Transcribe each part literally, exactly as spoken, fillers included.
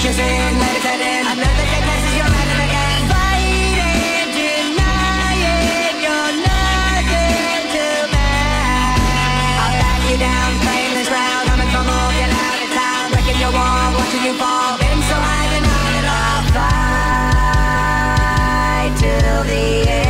Emotions in, let it set in. Another day passes, you're at it again. Fighting, denying, you're nothing to me. I'll back you down, playing this round. Coming from all, get out of town. Breaking your wall, watching you fall. Been so high, then on it all. Fight till the end.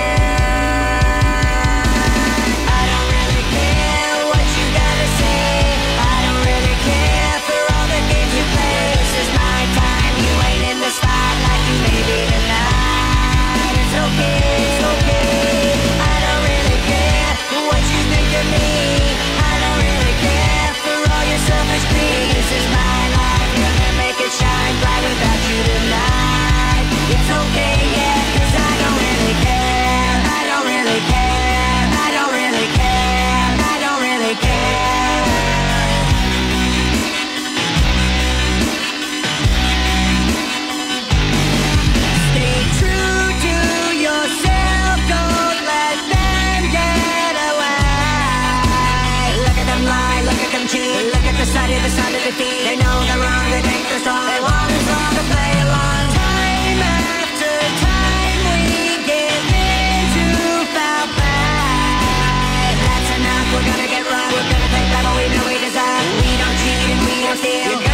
The side of defeat. They know they're wrong, they think they're strong. They want us all to play along. Time after time we give in to foul play. That's enough, we're gonna get rough. We're gonna take back what we know we deserve. We don't cheat and we don't steal.